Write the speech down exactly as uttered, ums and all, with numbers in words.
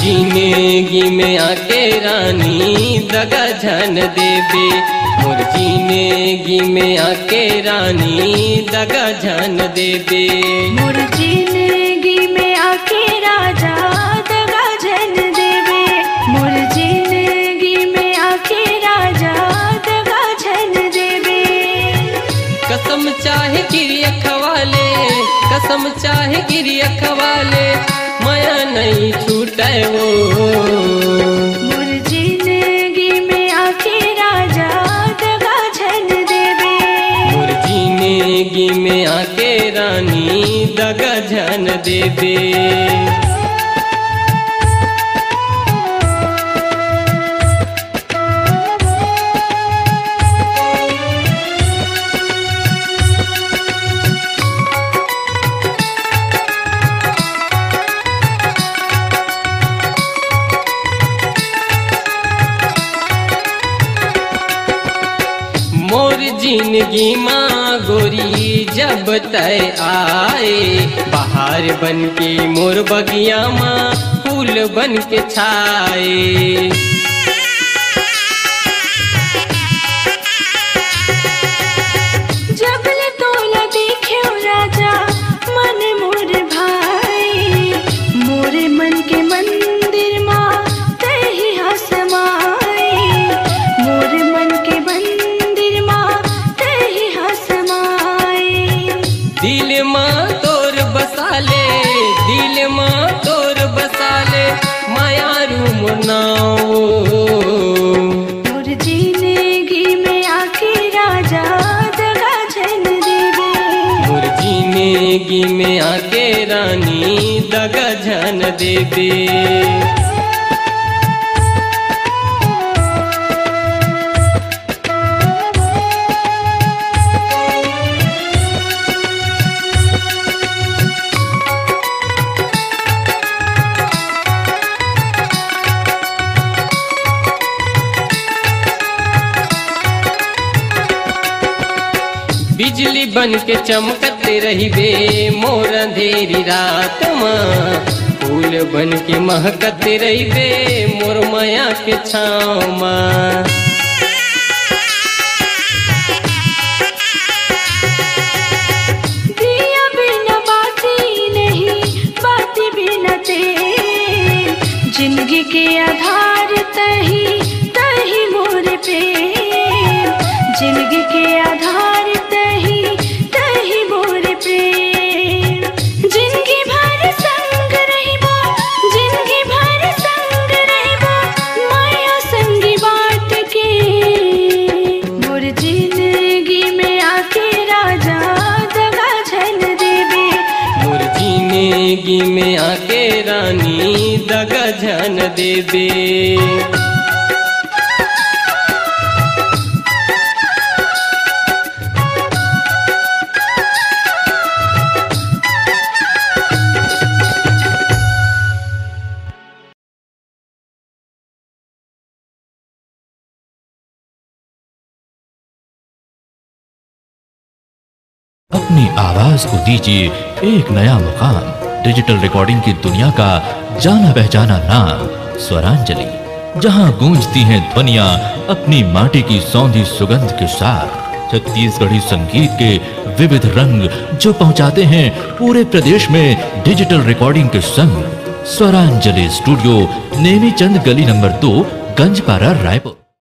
जिंदगी में आके रानी दगा जन देबे, मोर जिंदगी में आके रानी दगा जन देबे। मोर जिंदगी में आके राजा दगा जन देबे, मोर जिंदगी में आके राजा दगा जन देबे। कसम चाहे गिरिया खवाले, कसम चाहे गिरिया खवाले, माया नहीं छूटे वो। मोर जिंदगी में आके राजा दगा जन देबे, मोर जिंदगी में आके रानी दगा जन देबे। मोर जिंदगी माँ गोरी जब तय आए, बाहर बन के मोर बगिया माँ फूल बन के छाए। जब ले तोला देखे राजा मन मोर भाई, मोरे मन के मंदिर माँ तही हसमाए, मोरे मन के मंदिर माँ तही हसमाए। दिल माँ तोर बसाले, दिल माँ तोर बसाले, माया रूम नाओ। मोर जिंदगी में आके राजा दगा जन देबे, मोर जिंदगी में आके रानी दगा जन देबे। बिजली बन के चमकते रहिबे मोर अंधेरी रात माँ, फूल बन के महकते रहिबे मोर माया के छाँव माँ। दिया बिना बाती नहीं, बाती बिना तेल, जिंदगी के आधार तही तही मोर पे, जिंदगी के आधार तही तही मोर पे। जिंदगी भर संग रहिबो, जिंदगी भर संग रहिबो, माया संगी बाट के। मोर जिंदगी में आके राजा दगा जन देबे, मोर जिंदगी में आके रानी दगा जन देबे। अपनी आवाज को दीजिए एक नया मुकाम। डिजिटल रिकॉर्डिंग की दुनिया का जाना पहचाना नाम स्वरांजलि, जहां गूंजती हैं ध्वनियां अपनी माटी की सौंधी सुगंध के साथ। छत्तीसगढ़ी संगीत के विविध रंग जो पहुंचाते हैं पूरे प्रदेश में डिजिटल रिकॉर्डिंग के संग। स्वरांजलि स्टूडियो, नेमीचंद गली नंबर दो, गंजपारा, रायपुर।